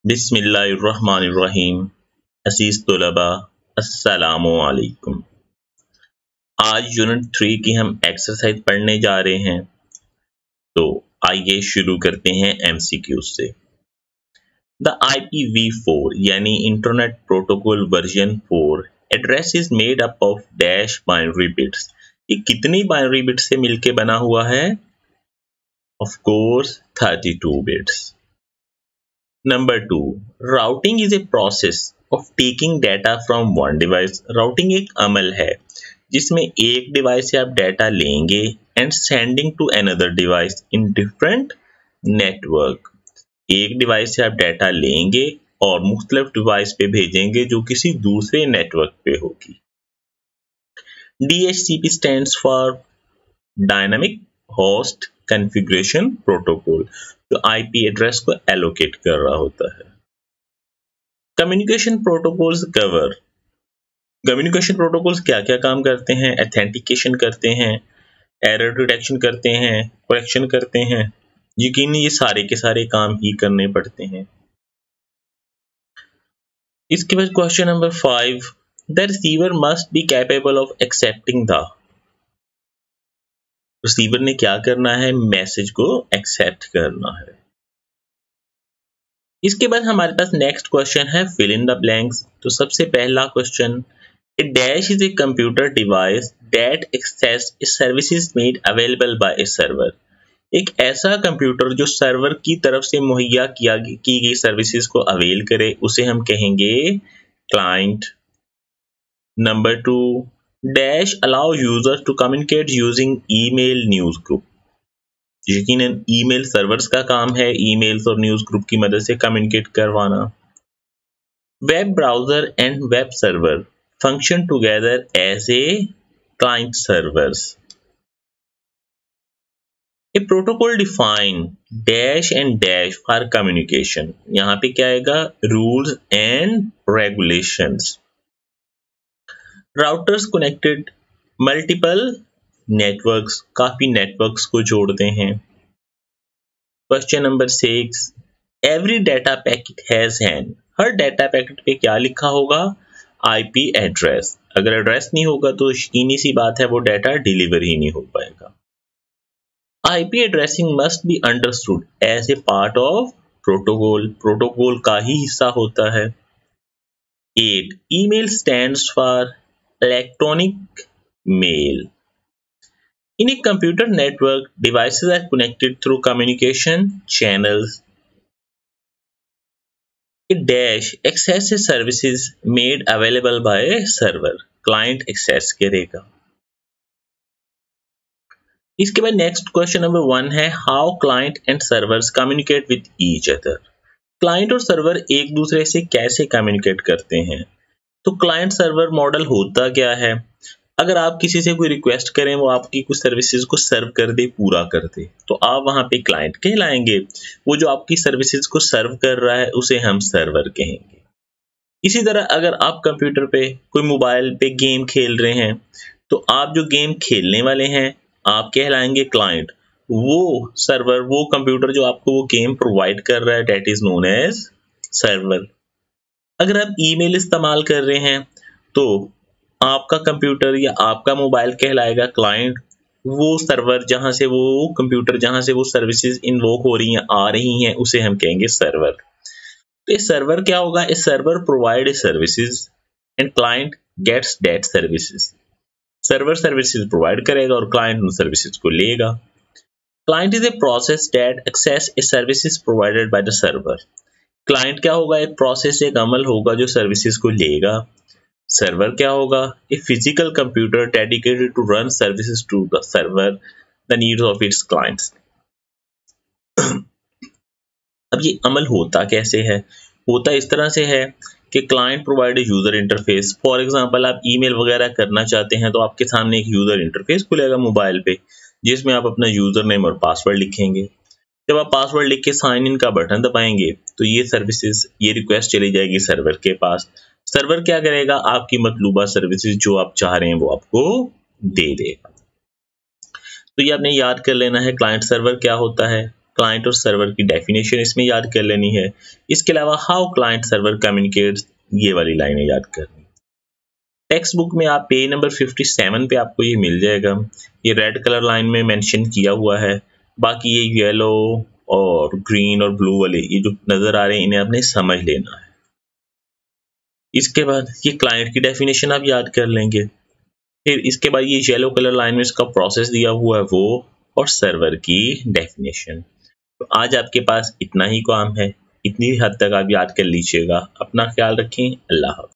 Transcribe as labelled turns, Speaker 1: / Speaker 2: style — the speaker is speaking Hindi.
Speaker 1: बिस्मिल्लाहिर्रहमानिर्रहीम। अज़ीज़ तलबा, अस्सलामुअलैकुम। आज यूनिट 3 की हम एक्सरसाइज पढ़ने जा रहे हैं, तो आइए शुरू करते हैं MCQ से। द IPv4 यानी internet protocol version 4 address is made up of dash binary bits. ये कितनी बाइनरी बिट्स से मिलके बना हुआ है? Of course 32 bits. Number 2, routing is a process of taking data from one device. Routing एक अमल है जिसमें एक डिवाइस से आप डाटा लेंगे and sending to another device in different network. एक डिवाइस से आप डाटा लेंगे और मुख्तलिफ डिवाइस पे भेजेंगे जो किसी दूसरे नेटवर्क पे होगी। DHCP stands for Dynamic Host Configuration Protocol, जो IP एड्रेस को एलोकेट कर रहा होता है। Communication protocols cover. Communication protocols क्या क्या काम करते हैं? ऑथेंटिकेशन करते हैं, एरर डिटेक्शन करते हैं, करेक्शन करते हैं। यकीनी ये सारे के सारे काम ही करने पड़ते हैं। इसके बाद question number 5, the receiver must be capable of accepting the. Receiver ने क्या करना है? मैसेज को एक्सेप्ट करना है। इसके बाद हमारे पास नेक्स्ट क्वेश्चन है फिल इन द ब्लैंक्स। तो सबसे पहला question, a dash is a computer device that access services made available by a server. एक ऐसा कंप्यूटर जो सर्वर की तरफ से मुहैया की गई सर्विसेज को अवेल करे, उसे हम कहेंगे client. Number 2, dash allow users to communicate using email news group. यकीनन ईमेल सर्वर्स का काम है ईमेल्स और न्यूज ग्रुप की मदद से कम्युनिकेट करवाना। Web browser and web server function together as a client servers. A protocol define dash and dash for communication. यहाँ पे क्या आएगा? Rules and regulations. Routers connected multiple networks, काफी नेटवर्क्स को जोड़ते हैं। Question number 6, every data packet has an. हर डाटा पैकेट पे क्या लिखा होगा? IP address. अगर एड्रेस नहीं होगा तो यकीनी सी बात है वो डाटा डिलीवर ही नहीं हो पाएगा। IP addressing must be understood as a part of protocol. Protocol का ही हिस्सा होता है। 8, email stands for electronic mail. In a computer network, devices are connected through communication channels. A dash accesses services made available by a server. Client access करेगा। इसके बाद नेक्स्ट क्वेश्चन नंबर 1 है, how client and servers communicate with each other. Client और सर्वर एक दूसरे से कैसे कम्युनिकेट करते हैं? तो क्लाइंट सर्वर मॉडल होता क्या है? अगर आप किसी से कोई रिक्वेस्ट करें, वो आपकी कुछ सर्विसेज को सर्व कर दे, पूरा कर दे, तो आप वहां पे क्लाइंट कहलाएंगे। वो जो आपकी सर्विसेज को सर्व कर रहा है उसे हम सर्वर कहेंगे। इसी तरह अगर आप कंप्यूटर पे कोई मोबाइल पे गेम खेल रहे हैं, तो आप जो गेम खेलने वाले हैं आप कहलाएंगे क्लाइंट। वो सर्वर, वो कंप्यूटर जो आपको वो गेम प्रोवाइड कर रहा है, that is known as server. अगर आप ईमेल इस्तेमाल कर रहे हैं तो आपका कंप्यूटर या आपका मोबाइल कहलाएगा क्लाइंट। वो सर्वर जहां से वो कंप्यूटर जहां से वो सर्विसेज इन्वोक हो रही हैं, आ रही हैं, उसे हम कहेंगे सर्वर। तो ये सर्वर क्या होगा? इस server provide services and client gets that services. Server services provide करेगा और क्लाइंट उन सर्विसेज को लेगा। Client is a process that access a services provided by the server. Client क्या होगा? एक प्रोसेस, एक अमल होगा जो सर्विसेज को लेगा। सर्वर क्या होगा? A physical computer dedicated to run services to the server the needs of its clients. अब ये अमल होता कैसे है? होता इस तरह से है कि client provide user interface. For example आप ईमेल वगैरह करना चाहते हैं तो आपके सामने एक यूजर इंटरफेस खुलेगा मोबाइल पे, जिसमें आप अपना यूजर नेम और पासवर्ड लिखेंगे। जब आप पासवर्ड लिख के साइन इन का बटन दबाएंगे तो ये सर्विसेज, ये रिक्वेस्ट चली जाएगी सर्वर के पास। सर्वर क्या करेगा? आपकी मतलूबा सर्विसेज जो आप चाह रहे हैं वो आपको दे देगा। तो ये आपने याद कर लेना है क्लाइंट सर्वर क्या होता है। क्लाइंट और सर्वर की डेफिनेशन इसमें याद कर लेनी है। इसके अलावा हाउ क्लाइंट सर्वर कम्युनिकेट्स, ये वाली लाइनें याद करनी। टेक्स्ट बुक में आप पेज नंबर 57 पे आपको ये मिल जाएगा। ये रेड कलर लाइन में मेंशन किया हुआ है। बाकी ये येलो और ग्रीन और ब्लू वाले ये जो नजर आ रहे हैं, इन्हें आपने समझ लेना है। इसके बाद ये क्लाइंट की डेफिनेशन आप याद कर लेंगे। फिर इसके बाद ये येलो कलर लाइन में इसका प्रोसेस दिया हुआ है वो, और सर्वर की डेफिनेशन। तो आज आपके पास इतना ही काम है, इतनी हद तक आप याद कर लीजिएगा। अपना ख्याल रखें। अल्लाह हाफ़िज़।